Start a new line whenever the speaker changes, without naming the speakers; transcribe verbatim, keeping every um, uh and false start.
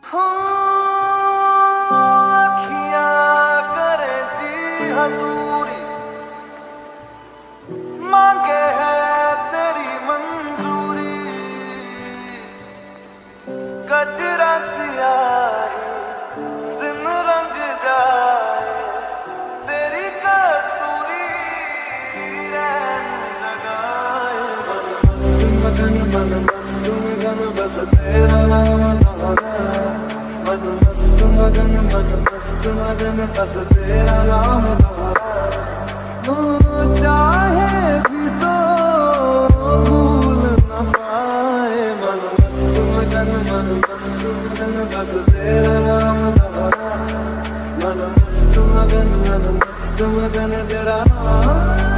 हो अखियां करे जी हजूरी, मांगे है तेरी मंजूरी। गजरा सियाही दिन रंग जाए, तेरी कसूरी रैन लगाए। मन मस्त मगन मन मस्त मगन बस तेरा नाम दोहरा। मन मस्त मगन मन मस्त मगन बस तेरा नाम दोहरा। चाहे भी तो भूल न पाए। मन मस्त मगन मन मस्त मगन बस तेरा नाम दोहरा। मन मस्त मगन मन मस्त मगन तेरा नाम